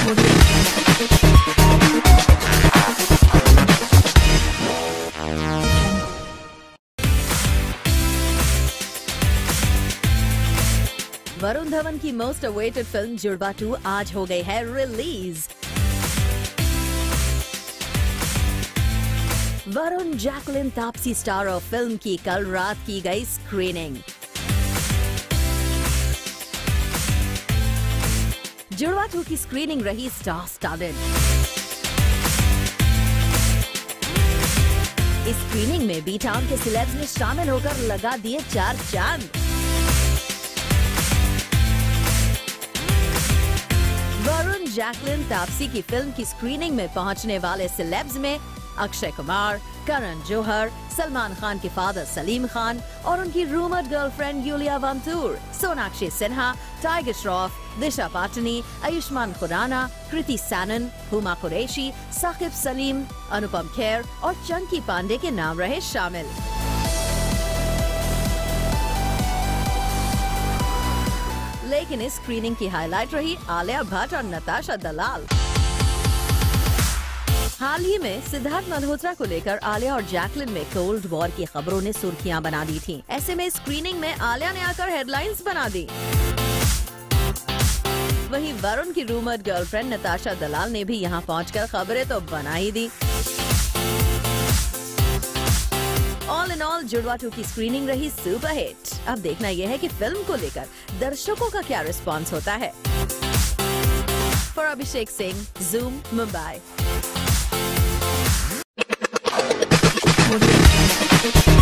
वरुण धवन की most awaited film जुड़वा 2 आज हो गई है release. Varun Jacqueline Taapsee star of film की कल रात की गई स्क्रीनिंग। जुड़वा 2 की स्क्रीनिंग रही स्टार स्टडेड। इस स्क्रीनिंग में बी टाउन के सेलेब्स ने शामिल होकर लगा दिए 4 चांद। वरुण जैकलिन तापसी की फिल्म की स्क्रीनिंग में पहुंचने वाले सेलेब्स में अक्षय कुमार, करण जौहर, सलमान खान के फादर सलीम खान और उनकी rumoured girlfriend Iulia Vantur, Sonakshi Sinha, Tiger Shroff, Disha Patani, Ayushmann Khurrana, Kriti Sanon, Huma Qureshi, Saqib Saleem, Anupam Kher और चंकी पांडे के नाम रहे शामिल। लेकिन इस स्क्रीनिंग की हाईलाइट रही आलिया भट्ट और नताशा दलाल। हाल ही में सिद्धार्थ मल्होत्रा को लेकर आलिया और जैकलिन में कोल्ड वॉर की खबरों ने सुर्खियां बना दी थीं। ऐसे में स्क्रीनिंग में आलिया ने आकर हेडलाइंस बना दी। वहीं वरुण की रूमर्ड गर्लफ्रेंड नताशा दलाल ने भी यहां पहुंचकर खबरें तो बना ही दी। ऑल इन ऑल जुड़वा 2 की स्क्रीनिंग रही सुपरहिट। अब देखना यह है कि फिल्म को लेकर दर्शकों का क्या रिस्पॉन्स होता है। For Abhishek Singh, zoom, Mumbai.